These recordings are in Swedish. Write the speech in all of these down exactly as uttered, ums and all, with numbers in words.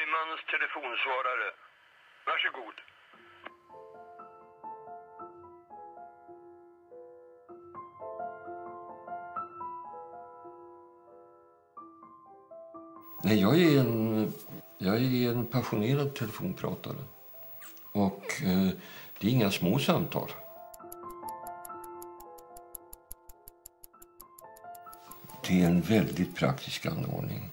Bergmans telefonsvarare. Varsågod. Nej, jag är en, jag är en passionerad telefonpratare. Och eh, det är inga små samtal. Det är en väldigt praktisk anordning.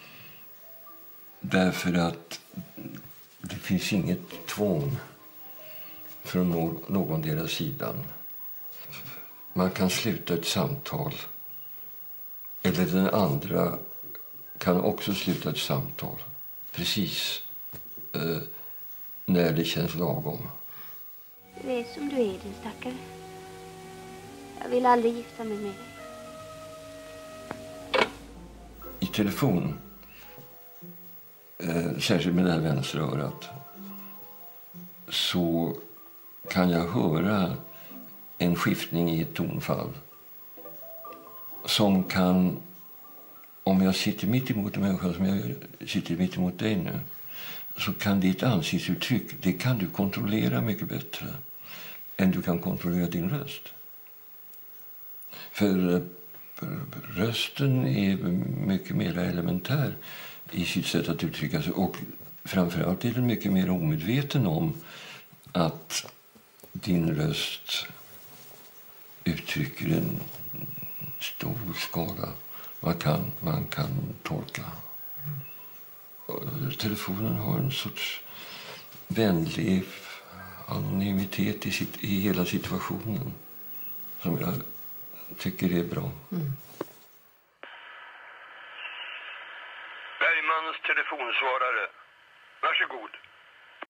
Därför att det finns inget tvång från någon deras sidan. Man kan sluta ett samtal. Eller den andra kan också sluta ett samtal. Precis eh, när det känns lagom. Du är som du är, din stackare. Jag vill aldrig gifta mig med dig. I telefon, eh, särskilt med det här vänsterörat, så kan jag höra en skiftning i ett tonfall som kan, om jag sitter mitt emot en människa som jag sitter mitt emot dig nu, så kan ditt ansiktsuttryck, det kan du kontrollera mycket bättre än du kan kontrollera din röst. För rösten är mycket mer elementär i sitt sätt att uttrycka sig, och framförallt är den mycket mer omedveten om att din röst uttrycker en stor skala man kan, man kan tolka. Telefonen har en sorts vänlig anonymitet i, sitt, i hela situationen som jag tycker är bra. Mm. Bergmans telefonsvarare. Varsågod.